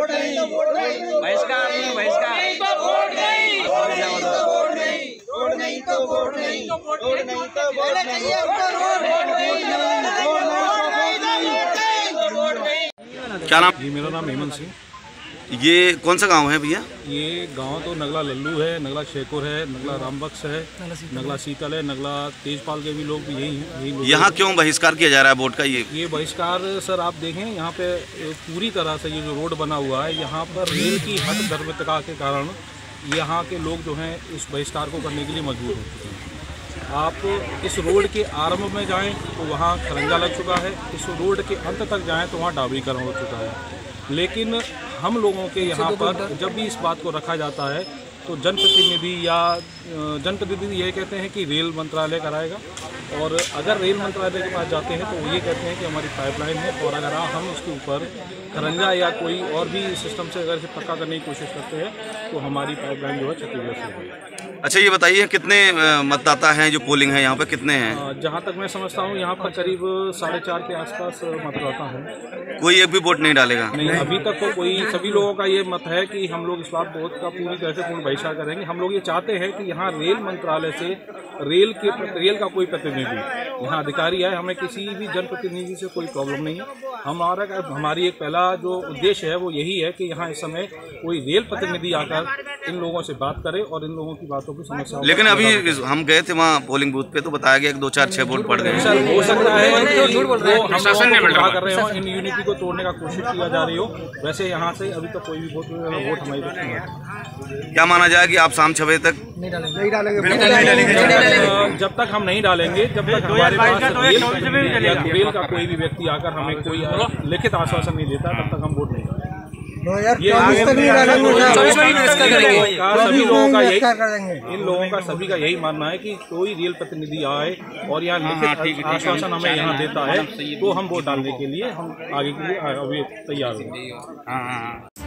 बहिष्कार नहीं, बहिष्कार क्या नाम? जी मेरा नाम हेमंत सिंह। ये कौन सा गांव है भैया? ये गांव तो नगला लल्लू है, नगला शेखुर है, नगला रामबख्श है, नगला शीतल है, नगला तेजपाल के भी लोग भी यही हैं। यहाँ क्यों बहिष्कार किया जा रहा है वोट का? ये बहिष्कार सर आप देखें यहाँ पे पूरी तरह से ये जो रोड बना हुआ है, यहाँ पर रेल की हट धर्मिकता के कारण यहाँ के लोग जो हैं इस बहिष्कार को करने के लिए मजबूर हो चुके हैं। आप इस रोड के आरंभ में जाएं तो वहाँ खरंजा लग चुका है, इस रोड के अंत तक जाएं तो वहाँ डाबरीकरण हो चुका है। लेकिन हम लोगों के यहाँ पर जब भी इस बात को रखा जाता है तो जनप्रतिनिधि ये कहते हैं कि रेल मंत्रालय कराएगा, और अगर रेल मंत्रालय के पास जाते हैं तो वो ये कहते हैं कि हमारी पाइपलाइन है, और अगर हम इसके ऊपर खरंजा या कोई और भी सिस्टम से अगर इसे पक्का करने की कोशिश करते हैं तो हमारी पाइपलाइन जो है क्षतिग्रस्त हो गई। अच्छा ये बताइए कितने मतदाता हैं जो पोलिंग है यहाँ पे, कितने हैं? जहाँ तक मैं समझता हूँ यहाँ पर करीब 4.5 के आसपास मतदाता हैं। कोई एक भी वोट नहीं डालेगा? नहीं, अभी तक तो कोई, सभी लोगों का ये मत है कि हम लोग इस बार वोट का पूरी तरह से पूर्ण बहिष्कार करेंगे। हम लोग ये चाहते हैं कि यहाँ रेल मंत्रालय से रेल का कोई प्रतिनिधि यहाँ अधिकारी है, हमें किसी भी जनप्रतिनिधि से कोई प्रॉब्लम नहीं है। हमारी एक पहला जो उद्देश्य है वो यही है कि यहाँ इस समय कोई रेल प्रतिनिधि आकर इन लोगों से बात करे और इन लोगों की बातों की समस्या। लेकिन अभी हम गए थे वहाँ पोलिंग बूथ पे तो बताया गया कि 2, 4, 6 वोट पड़ गए। हो सकता है कर रहे हो, इन यूनिटी को तोड़ने का कोशिश किया जा रही हो। वैसे यहाँ से अभी तक कोई भी वोट हमारी तरफ नहीं है। क्या माना जाए कि आप शाम 6 बजे तक नहीं डालेंगे? जब तक हम नहीं डालेंगे, जब तक हमारे पास रेल का कोई भी व्यक्ति आकर हमें कोई लिखित आश्वासन नहीं देता तब तक हम वोट नहीं डालेंगे। 2024 तक नहीं डालेंगे। सभी लोगों का यही, इन लोगों का सभी का यही मानना है कि कोई रेल प्रतिनिधि आए और यहाँ लिखित आश्वासन हमें यहाँ देता है तो हम वोट डालने के लिए हम आगे के लिए अभी तैयार हैं।